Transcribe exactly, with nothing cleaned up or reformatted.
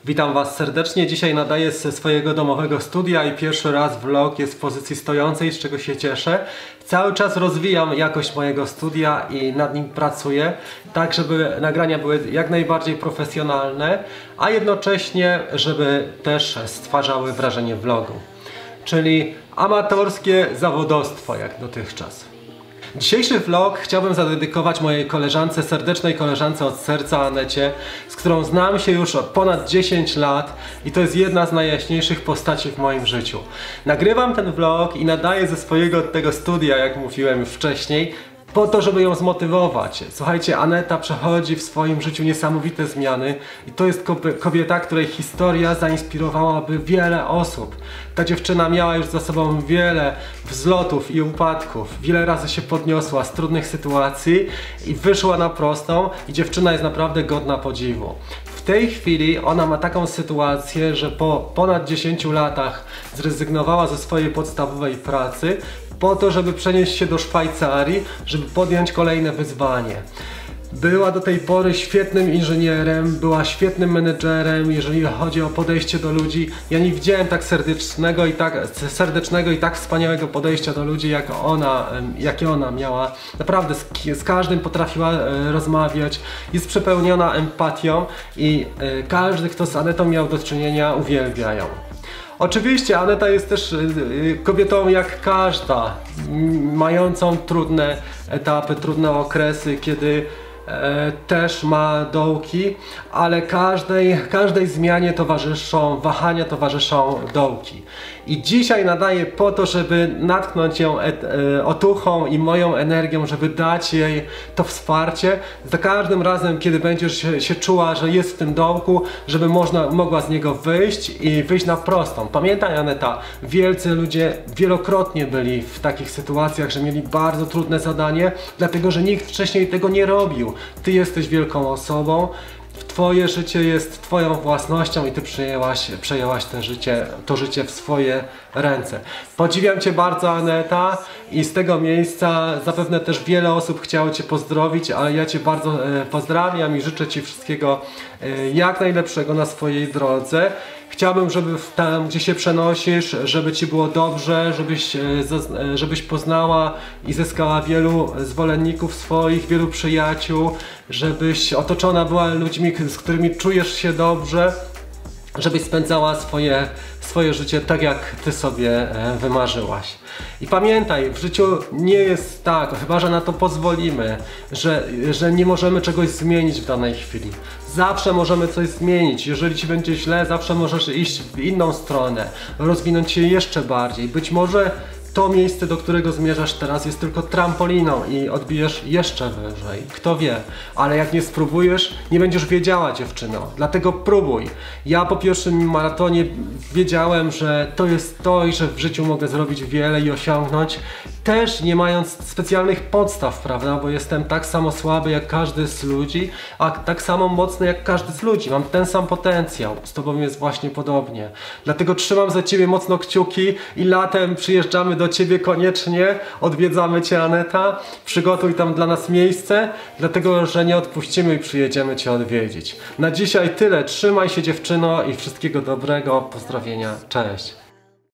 Witam Was serdecznie. Dzisiaj nadaję ze swojego domowego studia i pierwszy raz vlog jest w pozycji stojącej, z czego się cieszę. Cały czas rozwijam jakość mojego studia i nad nim pracuję, tak żeby nagrania były jak najbardziej profesjonalne, a jednocześnie żeby też stwarzały wrażenie vlogu. Czyli amatorskie zawodostwo jak dotychczas. Dzisiejszy vlog chciałbym zadedykować mojej koleżance, serdecznej koleżance od serca, Anecie, z którą znam się już ponad dziesięć lat i to jest jedna z najjaśniejszych postaci w moim życiu. Nagrywam ten vlog i nadaję ze swojego tego studia, jak mówiłem już wcześniej, po to, żeby ją zmotywować. Słuchajcie, Aneta przechodzi w swoim życiu niesamowite zmiany i to jest kobieta, której historia zainspirowałaby wiele osób. Ta dziewczyna miała już za sobą wiele wzlotów i upadków, wiele razy się podniosła z trudnych sytuacji i wyszła na prostą i dziewczyna jest naprawdę godna podziwu. W tej chwili ona ma taką sytuację, że po ponad dziesięciu latach zrezygnowała ze swojej podstawowej pracy po to, żeby przenieść się do Szwajcarii, żeby podjąć kolejne wyzwanie. Była do tej pory świetnym inżynierem, była świetnym menedżerem, jeżeli chodzi o podejście do ludzi. Ja nie widziałem tak serdecznego i tak, serdecznego i tak wspaniałego podejścia do ludzi, jak ona, jakie ona miała. Naprawdę z, z każdym potrafiła e, rozmawiać, jest przepełniona empatią i e, każdy, kto z Anetą miał do czynienia, uwielbia ją. Oczywiście Aneta jest też kobietą jak każda, mającą trudne etapy, trudne okresy, kiedy e, też ma dołki, ale każdej, każdej zmianie towarzyszą, wahania towarzyszą dołki. I dzisiaj nadaję po to, żeby natknąć ją et, e, otuchą i moją energią, żeby dać jej to wsparcie. Za każdym razem, kiedy będziesz się, się czuła, że jest w tym dołku, żeby można, mogła z niego wyjść i wyjść na prostą. Pamiętaj, Aneta, wielcy ludzie wielokrotnie byli w takich sytuacjach, że mieli bardzo trudne zadanie, dlatego że nikt wcześniej tego nie robił. Ty jesteś wielką osobą. Twoje życie jest Twoją własnością i Ty przejęłaś, przejęłaś to życie, to życie w swoje ręce. Podziwiam Cię bardzo, Aneta, i z tego miejsca zapewne też wiele osób chciało Cię pozdrowić, ale ja Cię bardzo e, pozdrawiam i życzę Ci wszystkiego e, jak najlepszego na swojej drodze. Chciałbym, żeby tam, gdzie się przenosisz, żeby Ci było dobrze, żebyś, żebyś poznała i zyskała wielu zwolenników swoich, wielu przyjaciół, żebyś otoczona była ludźmi, z którymi czujesz się dobrze, żebyś spędzała swoje, swoje życie tak, jak Ty sobie wymarzyłaś. I pamiętaj, w życiu nie jest tak, chyba że na to pozwolimy, że, że nie możemy czegoś zmienić w danej chwili. Zawsze możemy coś zmienić. Jeżeli Ci będzie źle, zawsze możesz iść w inną stronę, rozwinąć się jeszcze bardziej. Być może to miejsce, do którego zmierzasz teraz, jest tylko trampoliną i odbijesz jeszcze wyżej. Kto wie, ale jak nie spróbujesz, nie będziesz wiedziała, dziewczyno. Dlatego próbuj. Ja po pierwszym maratonie wiedziałem, że to jest to i że w życiu mogę zrobić wiele i osiągnąć. Też nie mając specjalnych podstaw, prawda, bo jestem tak samo słaby jak każdy z ludzi, a tak samo mocny jak każdy z ludzi. Mam ten sam potencjał. Z Tobą jest właśnie podobnie. Dlatego trzymam za Ciebie mocno kciuki i latem przyjeżdżamy do Ciebie koniecznie. Odwiedzamy Cię, Aneta. Przygotuj tam dla nas miejsce, dlatego że nie odpuścimy i przyjedziemy Cię odwiedzić. Na dzisiaj tyle. Trzymaj się, dziewczyno, i wszystkiego dobrego. Pozdrowienia. Cześć.